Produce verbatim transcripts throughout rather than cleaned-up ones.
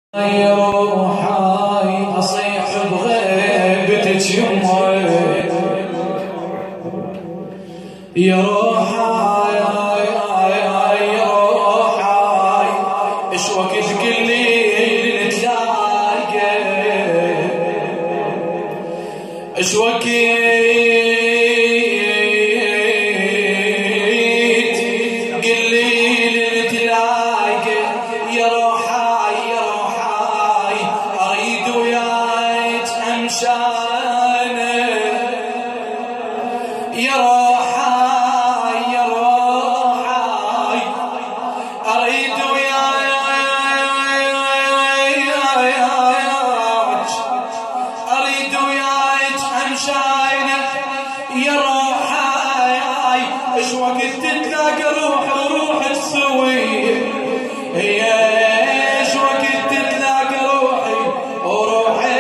روحاي أصيح بغيبتك يمه يا روحاي يا روحاي ايش وقت تقلي نتلاقى ايش وقت يا روحاي يا روحاي أريد وياك أريد وياك أمشاينك يا روحاي إيش وقت تتلاقى روحي وروحك سوية إيش وقت تتلاقى روحي وروحي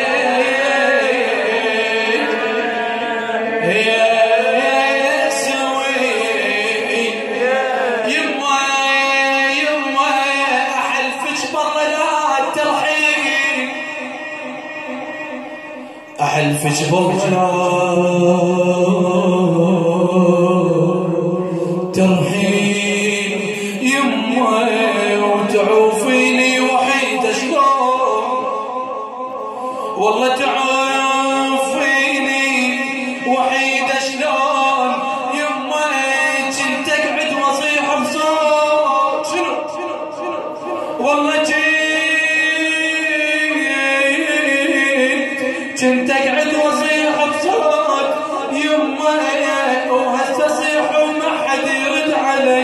أحلفك بالله ترحين يمه وتعوفيني وحيدة شلون والله تعوفيني وحيدة شلون يمه كنت أقعد وأصيح بصوت شنو والله كنت اقعد واصيح بصوت يمه وهسه اصيح وما حد يرد علي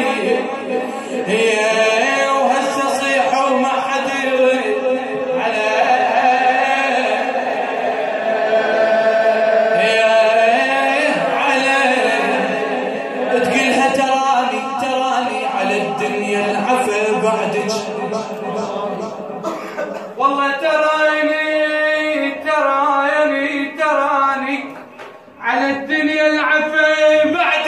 وهسه اصيح وما حد يرد علي علي تقولها تراني تراني على الدنيا العفا بعدك والله تراني على الدنيا العفا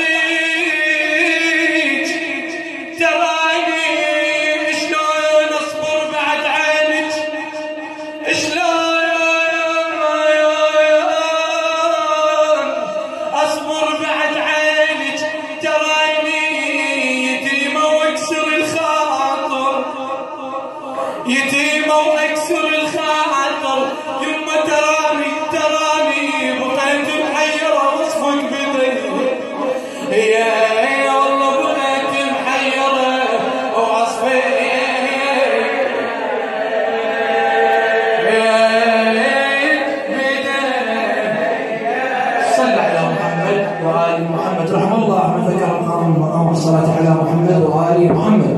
بعدك تراني شلون اصبر بعد عينك شلون اصبر بعد عينك تراني يتيمه واكسر الخاطر يتيمه واكسر الخاطر يما تراني تراني بقيت محيره وصفك بدري يا والله بقيت محيره وصفك بدري صلى على محمد وآل محمد رحم الله من ذكر مقام الصلاة على محمد وآل محمد.